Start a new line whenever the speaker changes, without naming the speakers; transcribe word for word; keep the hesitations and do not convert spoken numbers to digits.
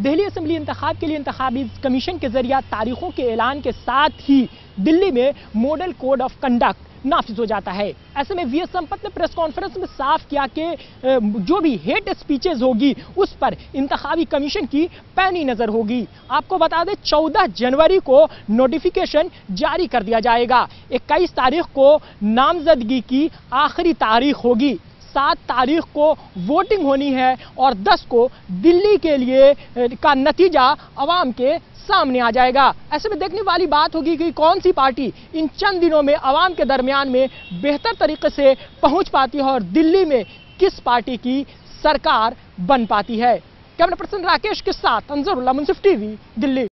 Delhi assembly इंतखाब के लिए इंतखाबी commission के जरिए तारीखों के ऐलान के साथ ही दिल्ली में मॉडल कोड ऑफ कंडक्ट नाफिज हो जाता है। ऐसे में वी एस संपत ने प्रेस कॉन्फ्रेंस में साफ किया कि जो भी हेट स्पीचेस होगी उस पर इंतखाबी कमीशन की पैनी नजर होगी। आपको बता दें चौदह जनवरी को नोटिफिकेशन जारी कर दिया जाएगा। इक्कीस तारीख को नामजदगी की आखिरी तारीख होगी, सात तारीख को वोटिंग होनी है और दस को दिल्ली के लिए का नतीजा अवाम के सामने आ जाएगा। ऐसे में देखने वाली बात होगी कि कौन सी पार्टी इन चंद दिनों में अवाम के दरमियान में बेहतर तरीके से पहुंच पाती है और दिल्ली में किस पार्टी की सरकार बन पाती है। कैमरा पर्सन राकेश के साथ अंजरुल्लाह, मुंसिफ टीवी, दिल्ली।